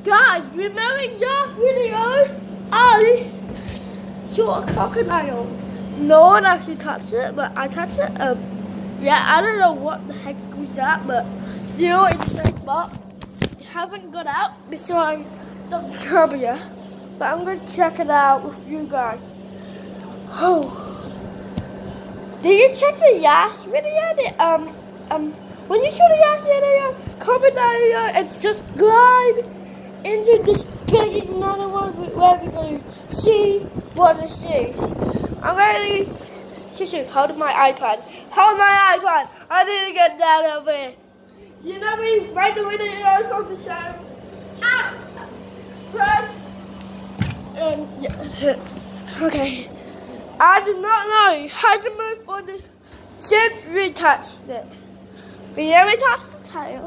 Guys, remember last video? I saw a crocodile. No one actually touched it, but I touched it. Yeah, I don't know what the heck was that, but still in the same spot. Haven't got out because I'm not disturbing you, but I'm going to check it out with you guys. Oh, did you check the last video? When you saw the last video, comment down below and subscribe into this page. Another one where we're going to see what this is. I'm ready. Shush, hold my iPad. Hold my iPad. I need to get down over here. You know me, right the video from the show. Ah! Press. And yeah. Okay. I do not know how to move for the since we touched it. We never touched the tail.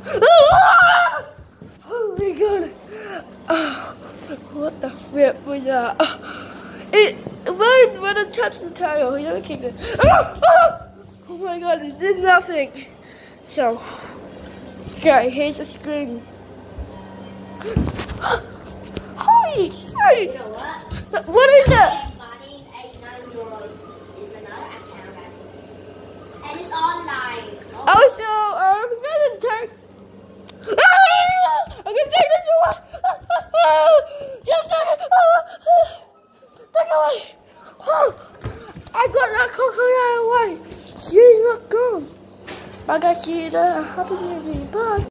Oh my god. Oh, what the flip was that? When I touched the tail, you know, kick it. Oh my god, it did nothing. So, okay, here's the screen. Holy shit! You know what? What is it? Money 89 is another account, and it's online. Also, I'm gonna take. I'm gonna take this away. Just take it. Take it away. I got that crocodile away. She's not gone. I got you there. Happy New Year. Bye.